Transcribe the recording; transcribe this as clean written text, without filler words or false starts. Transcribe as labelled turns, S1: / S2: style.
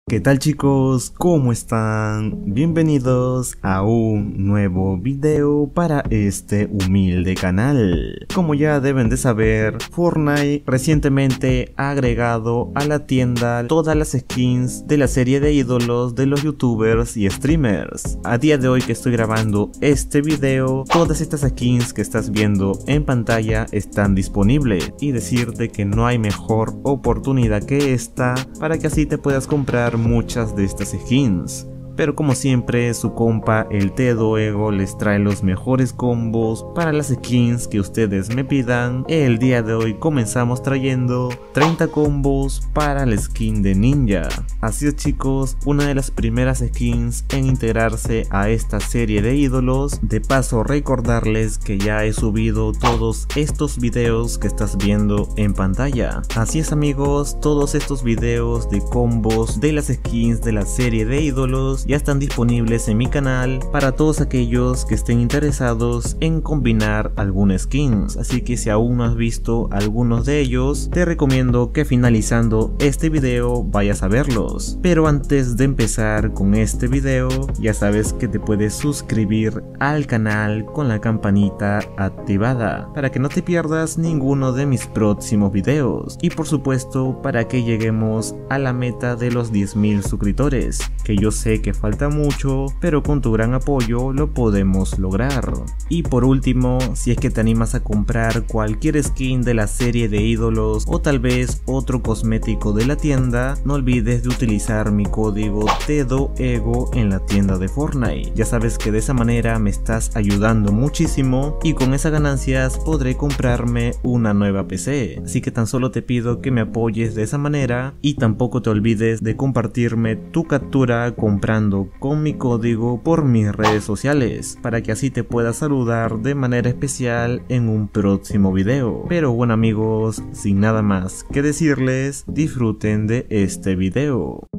S1: ¿Qué tal chicos? ¿Cómo están? Bienvenidos a un nuevo video para este humilde canal. Como ya deben de saber, Fortnite recientemente ha agregado a la tienda todas las skins de la serie de ídolos de los youtubers y streamers. A día de hoy que estoy grabando este video, todas estas skins que estás viendo en pantalla están disponibles, y decirte que no hay mejor oportunidad que esta para que así te puedas comprar muchas de estas skins. Pero como siempre, su compa el Tedo Ego les trae los mejores combos para las skins que ustedes me pidan. El día de hoy comenzamos trayendo 30 combos para la skin de Ninja. Así es chicos, una de las primeras skins en integrarse a esta serie de ídolos. De paso recordarles que ya he subido todos estos videos que estás viendo en pantalla. Así es amigos, todos estos videos de combos de las skins de la serie de ídolos ya están disponibles en mi canal para todos aquellos que estén interesados en combinar alguna skins. Así que si aún no has visto algunos de ellos, te recomiendo que finalizando este video vayas a verlos. Pero antes de empezar con este video, ya sabes que te puedes suscribir al canal con la campanita activada para que no te pierdas ninguno de mis próximos videos, y por supuesto para que lleguemos a la meta de los 10.000 suscriptores, que yo sé que falta mucho, pero con tu gran apoyo lo podemos lograr. Y por último, si es que te animas a comprar cualquier skin de la serie de ídolos o tal vez otro cosmético de la tienda, no olvides de utilizar mi código TEDOEGO en la tienda de Fortnite. Ya sabes que de esa manera me estás ayudando muchísimo y con esas ganancias podré comprarme una nueva PC. Así que tan solo te pido que me apoyes de esa manera, y tampoco te olvides de compartirme tu captura comprando con mi código por mis redes sociales, para que así te pueda saludar de manera especial en un próximo video. Pero bueno amigos, sin nada más que decirles, disfruten de este video.